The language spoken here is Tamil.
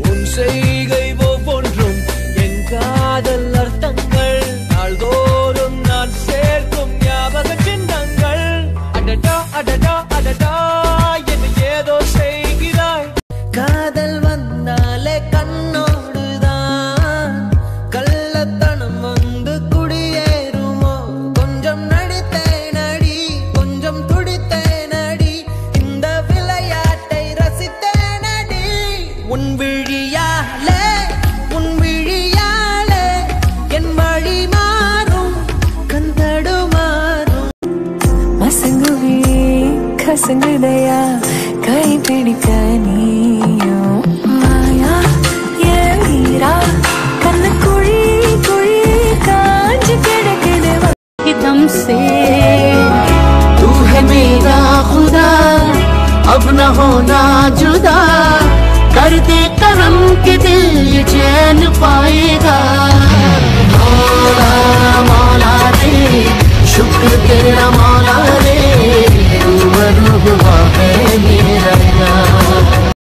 உன் செய்கை ஒவ்வொன்றும் என் காதல் அர்த்தங்கள். நாள்தோறும் நான் சேர்க்கும் ஞாபக சின்னங்கள். அடடா அடடா அடடா என்ன ஏதோ செய்கிறாய். காதல் வந்தாலே கண்ணோடுதான் கள்ளத்தனம் வந்து குடியேறுமோ. கொஞ்சம் நடித்தேன் அடி, கொஞ்சம் துடித்தேன் அடி, இந்த விளையாட்டை ரசித்தேன் அடி. உன் விழியாலே உன் விழியாலே என் வழி மாறும் கந்தடு மாறும். மசங்குவே கசங்குதையா கை பிடிக்க நீயும் மாயா என் வீரா. கண்ண குழி குழி காஞ்சு கிடக்குது दम से. तू है मेरा खुदा अब न होना जुदा. कर दे करम के दिल ये चैन पाए.